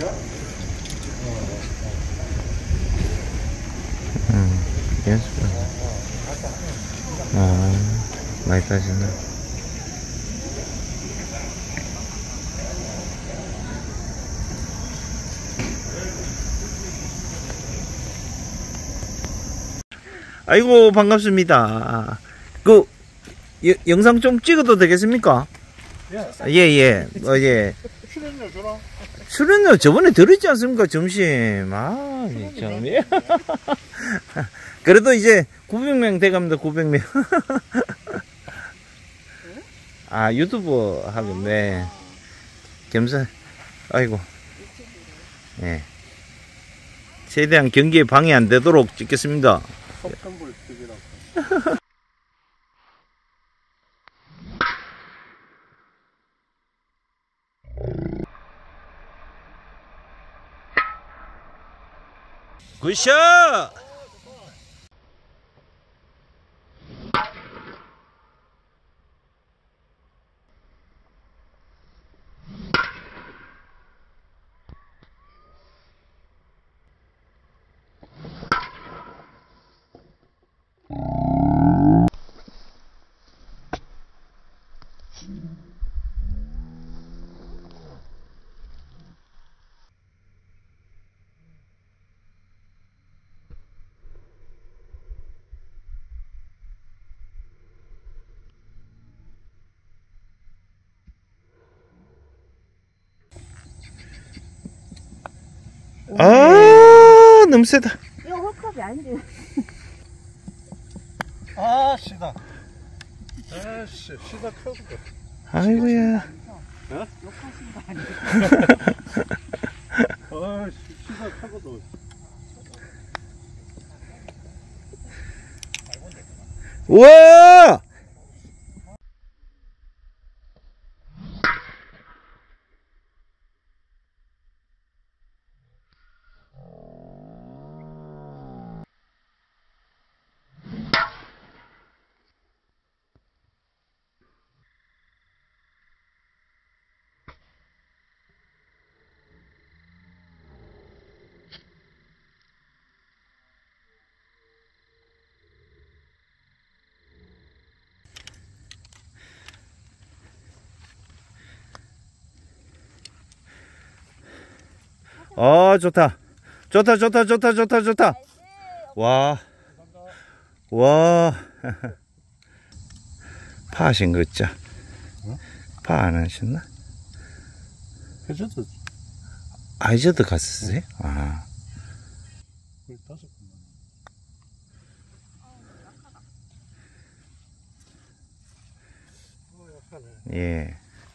연습. 많이 따지나. 아이고, 반갑습니다. 영상 좀 찍어도 되겠습니까? 예, 예. 예. 출연료 줘라. 출연료 저번에 들었지 않습니까? 점심. 참. 예. 그래도 이제 900명 돼갑니다, 900명. 유튜브 하겠네. 겸사, 아이고. 예. 최대한 경기에 방해 안 되도록 찍겠습니다. 석탄불 TV라고. 굿샷! 너무 세다. 이거 홀컵이 아닌데. 시다. 시다 켜고. 아이고야. 욕하신 거 아니에요? 시다 켜고도. 우와! 좋다. 좋다. 와. 파 하신 거 있죠? 파 안 하셨나? 해저드. 해저드 갔었어요? 거의 5번. 예.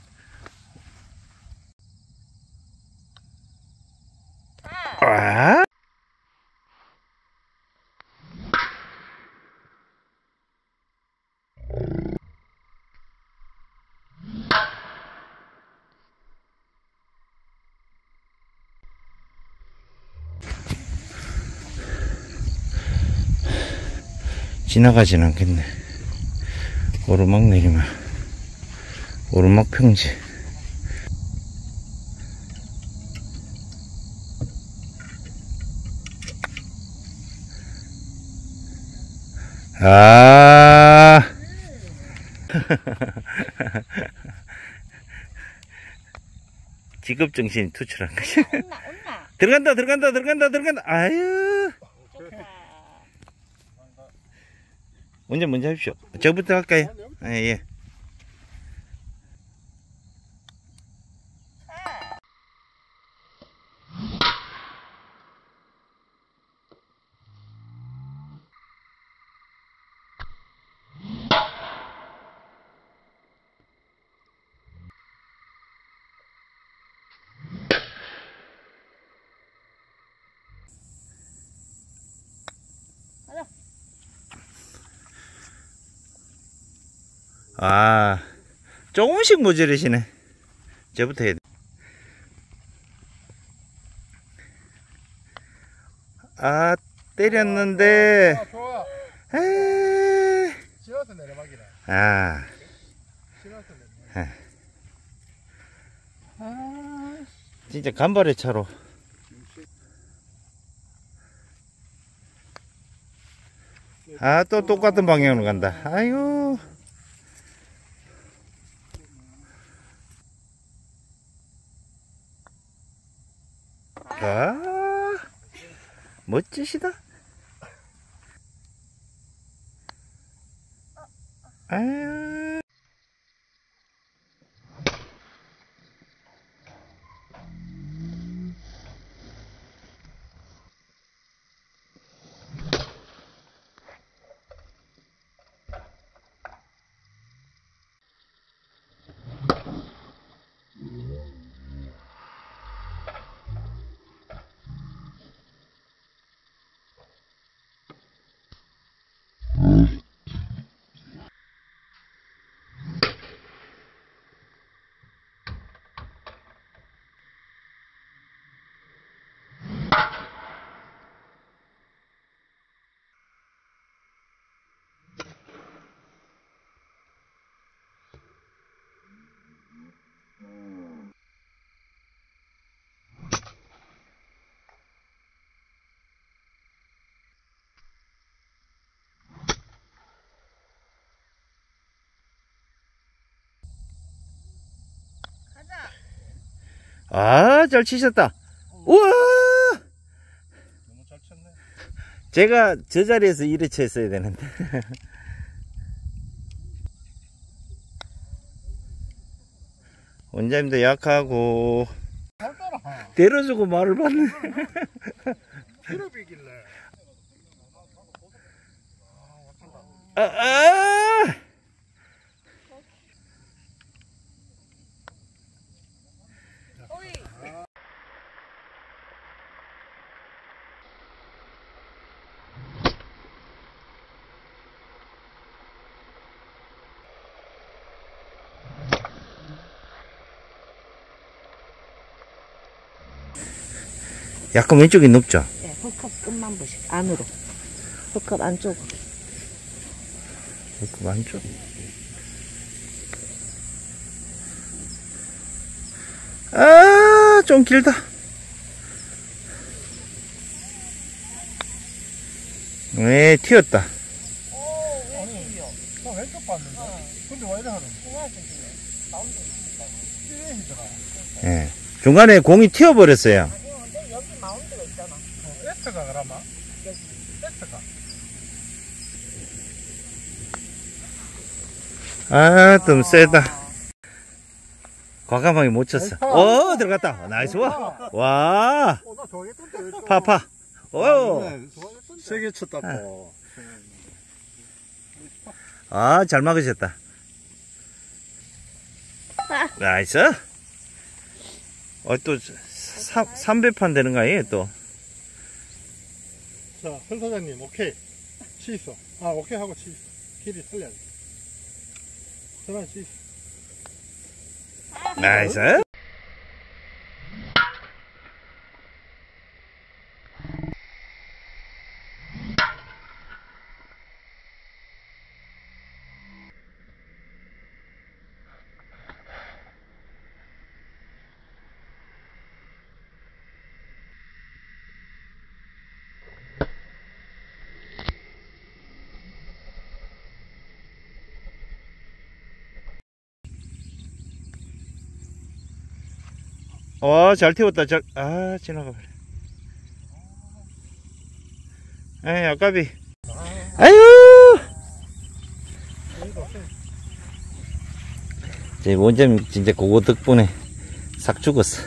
지나가진 않겠네. 오르막 내리면 오르막 평지. 직업정신이 투철한 거지. 들어간다. 아유. 운전 먼저 하십시오. 저부터 할까요? 예. 조금씩 모자르시네. 저부터 해야 돼. 때렸는데. 좋아. 지어서 내려막이라. 지어서 내려막. 진짜 간발의 차로. 아, 또 똑같은 방향으로 간다. 아이고. 아, 멋지시다. 아유. 아, 잘 치셨다. 우와! 너무 잘 쳤네. 제가 저 자리에서 이래 쳤어야 되는데. 원장님도 약하고, 잘따라. 때려주고 말을 받네. 기럽이길래. 아, 아! 약간 왼쪽이 높죠? 네, 홀컵 끝만 보시 안으로. 홀컵 안쪽으로. 그 많죠? 아, 좀 길다. 네, 튀었다. 나 왼쪽 봤는데. 근데 왜 이래 하는 거야? 예. 중간에 공이 튀어버렸어요. 근데 여기 마운드가 있잖아. 에트가 그러면? 에트가. 아, 좀 세다. 과감하게 못 쳤어. 오, 들어갔다. 나이스 와. 와, 나 좋아했던데 왜 또. 파파. 오. 세게 쳤다 또. 아, 잘 막으셨다. 나이스. 또, 3배판 되는 거 아니에요, 또? 자, 현 사장님, 오케이. 치있어. 아, 오케이 하고 치있어. 길이 살려야 돼. 전화 치있어. 나이스. 잘 태웠다. 지나가 버려. 에이, 아까비. 아유! 제 원장님 진짜 그거 덕분에 싹 죽었어.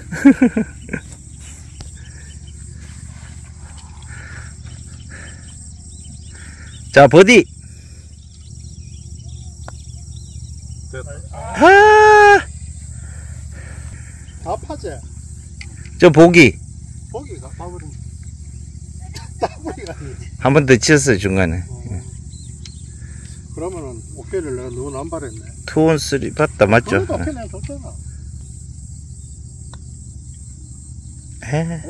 자, 버디. 아, 다 파지? 저 보기. 보기가 봐버린. 따버리가 아니지. 한 번 더 치었어요, 중간에. 그러면은, 오케이를 내가 너무 남발했네. 투온 쓰리 봤다, 맞죠? 그래도 오케이 내가 줬잖아. 에.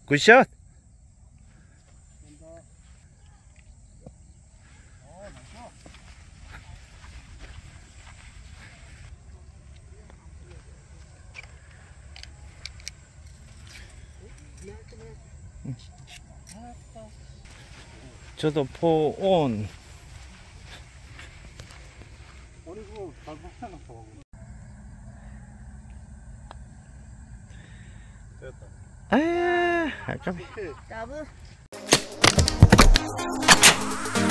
굿샷. 저도 포온. 버리고 잘못해놨어. 됐다. 아, 아깝네. 오케이. 나무.